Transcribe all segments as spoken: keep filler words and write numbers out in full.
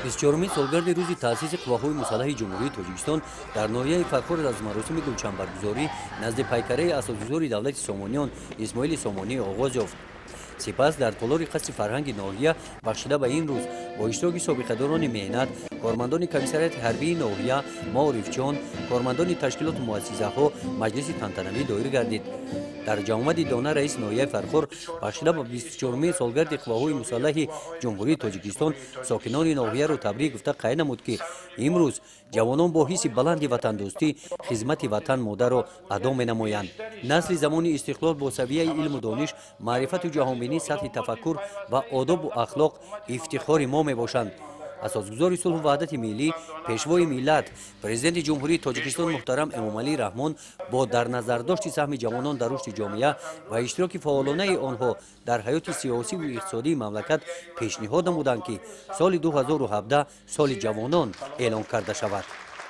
بیست و چهارمین سالگرد روز تأسیس قواهای مسلح جمهوری تاجیکستان در ناحیه فرخار از مراسم گلچن برگزاری نزد پیکره اساسگزار دولت سامانیان اسماعیل سامانی آغاز یافت. سپس در تالار قصر فرهنگ ناحیه بخشیده به این روز با اشتراک سابقه‌داران مهنت، کارمندان کمیسریات حربی ناحیه، معارفچیان، کارمندان تشکیلات مؤسسه ها مجلس تنتنوی دایر گردید. در جمعیت دانه رئیس ناحیه فرخار بخشیده به بیست و چهارمین سالگرد قواهای مسلح جمهوری تاجیکستان ساکنان ناحیه را تبریک گفته قید نمود که امروز جوانان با حس بلند وطن دوستی خدمت وطن مادر را ادا می‌نمایند. نسل زمان استقلال با سویه علم و دانش، معرفت و جهانبینی، سطح تفکر و آداب و اخلاق افتخار ما میباشند. اساسگزار صلح و وحدت ملی، پیشوای ملت، پرزیدنت جمهوری تاجیکستان محترم امامعلی رحمان با در نظر داشت سهم جوانان در رشد جامعه و اشتراک فعالانه آنها در حیات سیاسی و اقتصادی مملکت پیشنهاد نمودند که سال دو هزار و هفده سال جوانان اعلان کرده شود.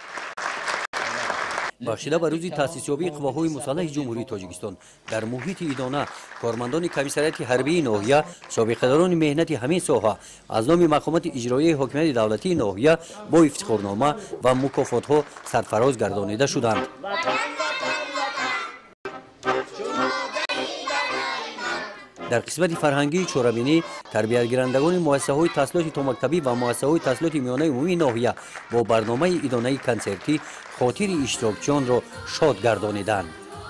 بخشیده به روز تأسیس یابی قواهای مسلح جمهوری تاجیکستان در محیط ایدانه کارمندان کمیسریات حربی ناحیه، سابقه‌داران مهنت همین ساحه از نام مقامات اجرایی حاکمیت دولتی ناحیه با افتخارنامه و مکافات‌ها سرفراز گردانیده شدند. در قسمت فرهنگی چهاربینی تربیت گیرندگان مؤسسه‌های تحصیلات تا مکتبی و مؤسسه‌های تحصیلات میانه عمومی ناحیه با برنامه ایدانه کنسرتی خاطر اشتراکچیان را شاد گردانیدند.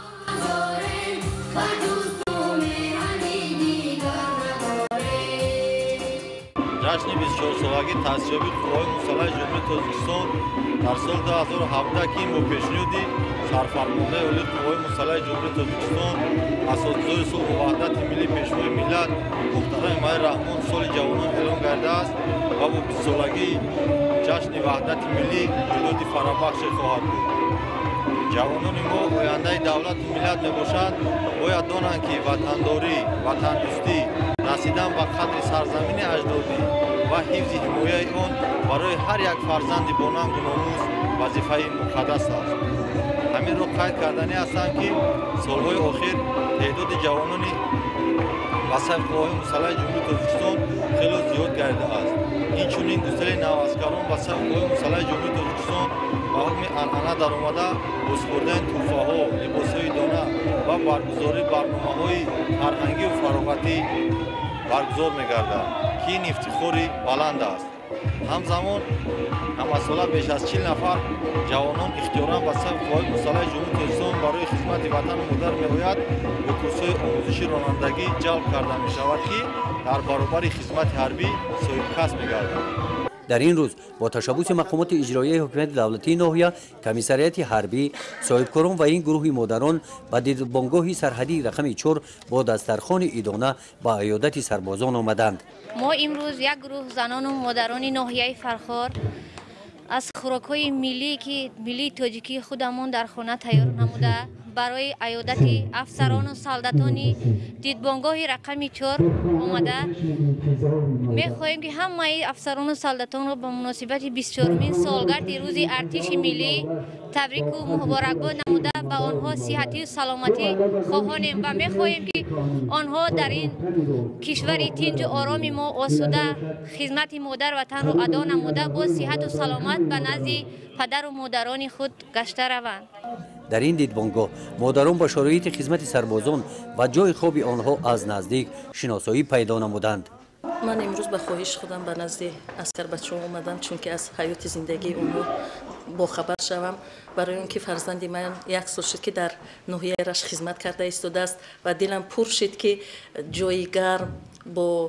جشن بیست و چهار سالگی تأسیس یابی قواهای مسلح جمهوری تاجیکستان در سال دو هزار و هفده که با پیشنهاد سرفرمانده عالی قواهای مسلح جمهوری تاجیکستان اساسگزار صلح و وحدت ملی پیشوای ملت محترم امامعلی رحمان سال جوانان اعلان کرده است و با بیست سالگی جشن وحدت ملی رویداد فرابخش خواهد بود. جوانان ما آینده دولت و ملت میباشند، باید دانند که وطنداری، وطن دوستی، رسیدن به قدر سرزمین اجدادی و حفظ حمایت آن برای هر یک فرزند با ننگ و ناموس وظیفه مقدس است. همین را قید کردنی هستند که سالهای اخیر تعداد جوانان وسط قواهای مسلح جمهوری تاجیکستان خیلی زیاد گردیده است. اینچنین گسیل نواسکران وسط قواهای مسلح جمهوری تاجیکستان به حکم عنعنه درآمده با سپردن تحفه‌ها، لباس‌های دانه و برگزاری برنامه‌های فرهنگی و فراغتی برگزار می‌گردد که این افتخاری بلند است. همزمان همساله بیش از چهل نفر جوانان اختیاراً به صف قواهای مسلح جمهوری تاجیکستان برای خدمت وطن مادر می‌آیند به کورس‌های آموزشی رانندگی جلب کرده می‌شود که در برابر خدمت حربی صاحب کسب می‌گردند. در این روز با تشبث مقامات اجرایی حکومت دولتی ناحیه، کمیسریات حربی، صاحبکاران و این گروه مادران به دیدبانگاه سرحدی رقم چهار با دسترخوان ایدانه با عیادت سربازان آمدند. ما امروز یک گروه زنان و مادران ناحیه فرخار از خوراک‌های ملی که ملی تاجیکی خودمان در خانه تیار نموده برای عیادت افسران و سالدتان دیدبانگاه رقم چهار آمده. می‌خواهیم که همه افسران و سالدتان را به مناسبت بیست و چهارمین سالگرد روز ارتش ملی تبریک و مبارکباد نموده به آنها صحتی و سلامتی خواهانیم و می‌خواهیم که آنها در این کشور تنج و آرام ما آسوده خدمت مادر وطن را ادا نموده با صحت و سلامت به نزد پدر و مادران خود گشته روند. در این دیدبانگاه مادران با شرایط خدمت سربازان و جای خواب آنها از نزدیک شناسایی پیدا نمودند. من امروز به خواهش خودم به نزد عسکر بچه‌ها اومدم چون که از حیات زندگی اونها با خبر شوم برای اون که فرزند من یک سال شد که در ناحیه رش خدمت کرده ایستاده است و دلم پر شد که جای گرم با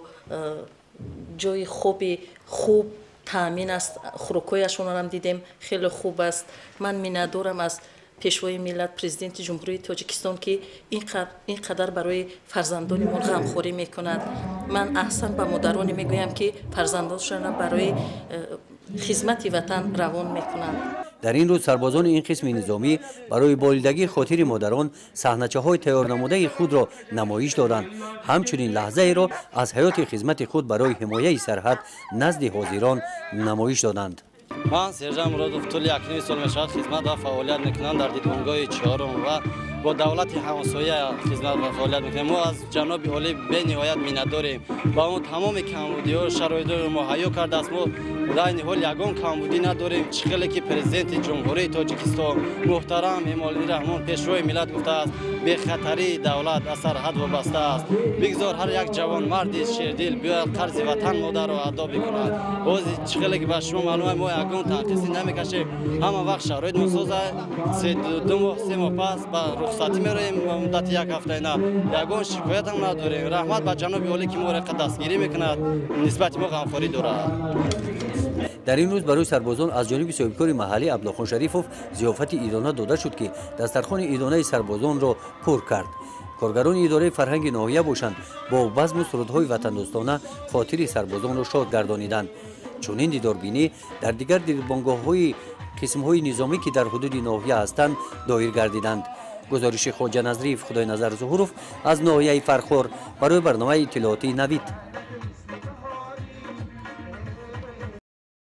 جای خوب خوب تامین است. خوراکایشون هم دیدیم خیلی خوب است. من می‌ندارم از پیشوای ملت پرزیدنت جمهوری تاجیکستان که اینقدر برای فرزندانمون غمخوری میکند. من احسن به مادران میگویم که فرزندانشان برای خدمت وطن روان میکنند. در این روز سربازان این قسم نظامی برای بالیدگی خاطر مادران صحنه‌های تیار نموده خود را نمایش دادند. همچنین لحظه ای را از حیات خدمت خود برای حمایت سرحد نزد حاضران نمایش دادند. من سرجان مرادوف طول یک نیم سال میشود خدمت و فعالیت میکنم در دیدبانگاه چهارم و با دولت همسایه خدمت و فعالیت میکنیم. ما از جناب عالی به نهایت میnnتداریم و اون تمام کمبودی‌ها شرایط ما مهیا کرده است. ما در این حال یگان کمبودی نداریم. چخیلی که پرزیدنت جمهوری تاجیکستان محترم امامعلی رحمان پیشروی ملت گفته است به خطری دولت از سرحد وابسته است. بگذار هر یک جوان مردی شیردل بیاید قرض وطن مادر را ادا بکند. باز چخیلی که به شما معلومه ما یگان تنقیصی نمیکشیم. همه وقت شرایط مسازه سه دو ماه سه ماه پس با رخصتی میرویم مدت یک هفته نه یگان شکایت هم نداریم. رحمت به جناب عالی که ما را دستگیری میکند نسبت ما غمخواری دارد. در این روز برای سربازان از جانب صاحبکار محلی عبدالخان شریفوف ضیافت عیدانه داده شد که دسترخوان عیدانه سربازان را پر کرد. کارگران اداره فرهنگ ناحیه باشند با بزم و سرودهای وطن دوستانه خاطر سربازان را شاد گردانیدند. چنین دیداربینی در دیگر دیربانگاه‌های قسم‌های نظامی که در حدود ناحیه هستند دایر گردیدند. گزارش خواجه نظریف خدای نظر ظهورов از ناحیه فرخار برای برنامه اطلاعاتی نوید.